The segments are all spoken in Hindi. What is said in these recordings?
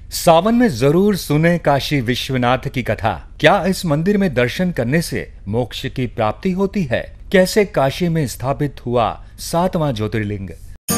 सावन में जरूर सुने काशी विश्वनाथ की कथा। क्या इस मंदिर में दर्शन करने से मोक्ष की प्राप्ति होती है? कैसे काशी में स्थापित हुआ 7वां ज्योतिर्लिंग?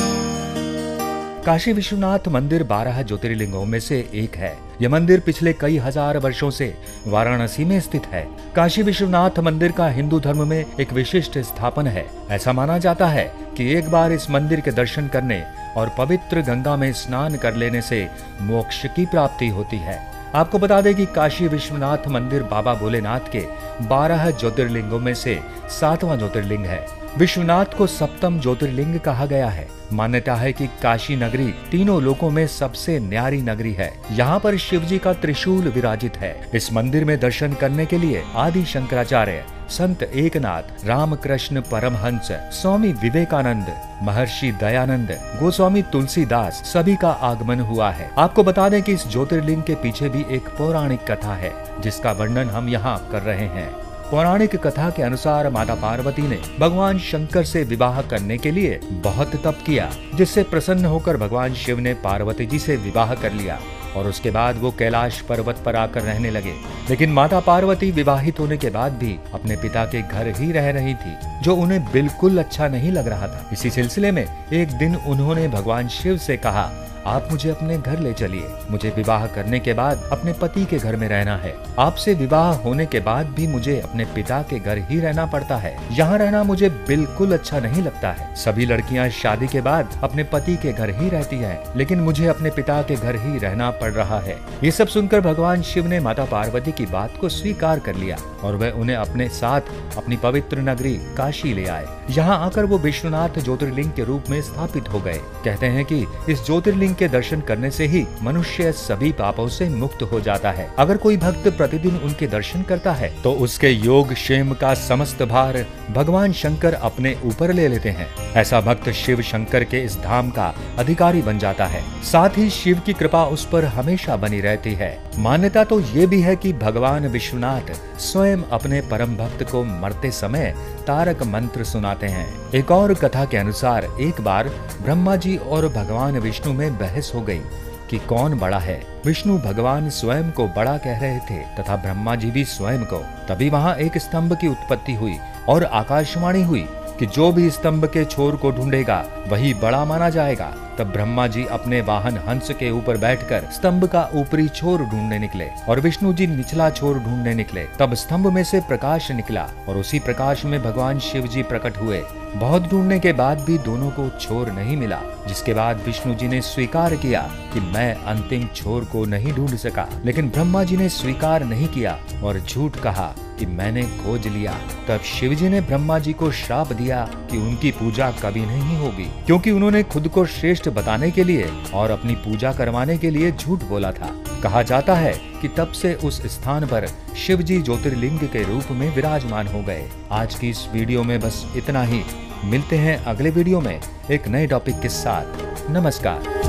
काशी विश्वनाथ मंदिर 12 ज्योतिर्लिंगों में से एक है। यह मंदिर पिछले कई हजार वर्षों से वाराणसी में स्थित है। काशी विश्वनाथ मंदिर का हिंदू धर्म में एक विशिष्ट स्थापन है। ऐसा माना जाता है कि एक बार इस मंदिर के दर्शन करने और पवित्र गंगा में स्नान कर लेने से मोक्ष की प्राप्ति होती है। आपको बता दें कि काशी विश्वनाथ मंदिर बाबा भोलेनाथ के 12 ज्योतिर्लिंगों में से 7वां ज्योतिर्लिंग है। विश्वनाथ को सप्तम ज्योतिर्लिंग कहा गया है। मान्यता है कि काशी नगरी तीनों लोकों में सबसे न्यारी नगरी है। यहाँ पर शिव जी का त्रिशूल विराजित है। इस मंदिर में दर्शन करने के लिए आदि शंकराचार्य, संत एकनाथ, रामकृष्ण परमहंस, स्वामी विवेकानंद, महर्षि दयानंद, गोस्वामी तुलसीदास सभी का आगमन हुआ है। आपको बता दें कि इस ज्योतिर्लिंग के पीछे भी एक पौराणिक कथा है, जिसका वर्णन हम यहाँ कर रहे हैं। पौराणिक कथा के अनुसार माता पार्वती ने भगवान शंकर से विवाह करने के लिए बहुत तप किया, जिससे प्रसन्न होकर भगवान शिव ने पार्वती जी से विवाह कर लिया और उसके बाद वो कैलाश पर्वत पर आकर रहने लगे। लेकिन माता पार्वती विवाहित होने के बाद भी अपने पिता के घर ही रह रही थी, जो उन्हें बिल्कुल अच्छा नहीं लग रहा था। इसी सिलसिले में एक दिन उन्होंने भगवान शिव से कहा, आप मुझे अपने घर ले चलिए। मुझे विवाह करने के बाद अपने पति के घर में रहना है। आपसे विवाह होने के बाद भी मुझे अपने पिता के घर ही रहना पड़ता है। यहाँ रहना मुझे बिल्कुल अच्छा नहीं लगता है। सभी लड़कियाँ शादी के बाद अपने पति के घर ही रहती हैं, लेकिन मुझे अपने पिता के घर ही रहना पड़ रहा है। ये सब सुनकर भगवान शिव ने माता पार्वती की बात को स्वीकार कर लिया और वह उन्हें अपने साथ अपनी पवित्र नगरी काशी ले आए। यहाँ आकर वो विश्वनाथ ज्योतिर्लिंग के रूप में स्थापित हो गए। कहते हैं कि इस ज्योतिर्लिंग के दर्शन करने से ही मनुष्य सभी पापों से मुक्त हो जाता है। अगर कोई भक्त प्रतिदिन उनके दर्शन करता है तो उसके योग क्षेम का समस्त भार भगवान शंकर अपने ऊपर ले लेते हैं। ऐसा भक्त शिव शंकर के इस धाम का अधिकारी बन जाता है। साथ ही शिव की कृपा उस पर हमेशा बनी रहती है। मान्यता तो ये भी है कि भगवान विश्वनाथ स्वयं अपने परम भक्त को मरते समय तारक मंत्र सुनाते हैं। एक और कथा के अनुसार एक बार ब्रह्मा जी और भगवान विष्णु में बहस हो गई कि कौन बड़ा है। विष्णु भगवान स्वयं को बड़ा कह रहे थे तथा ब्रह्मा जी भी स्वयं को। तभी वहां एक स्तंभ की उत्पत्ति हुई और आकाशवाणी हुई कि जो भी स्तंभ के छोर को ढूंढेगा वही बड़ा माना जाएगा। तब ब्रह्मा जी अपने वाहन हंस के ऊपर बैठकर स्तंभ का ऊपरी छोर ढूंढने निकले और विष्णु जी निचला छोर ढूंढने निकले। तब स्तंभ में से प्रकाश निकला और उसी प्रकाश में भगवान शिव जी प्रकट हुए। बहुत ढूंढने के बाद भी दोनों को छोर नहीं मिला, जिसके बाद विष्णु जी ने स्वीकार किया कि मैं अंतिम छोर को नहीं ढूंढ सका। लेकिन ब्रह्मा जी ने स्वीकार नहीं किया और झूठ कहा कि मैंने खोज लिया। तब शिव जी ने ब्रह्मा जी को श्राप दिया कि उनकी पूजा कभी नहीं होगी, क्योंकि उन्होंने खुद को श्रेष्ठ बताने के लिए और अपनी पूजा करवाने के लिए झूठ बोला था। कहा जाता है कि तब से उस स्थान पर शिव जी ज्योतिर्लिंग के रूप में विराजमान हो गए। आज की इस वीडियो में बस इतना ही। मिलते हैं अगले वीडियो में एक नए टॉपिक के साथ। नमस्कार।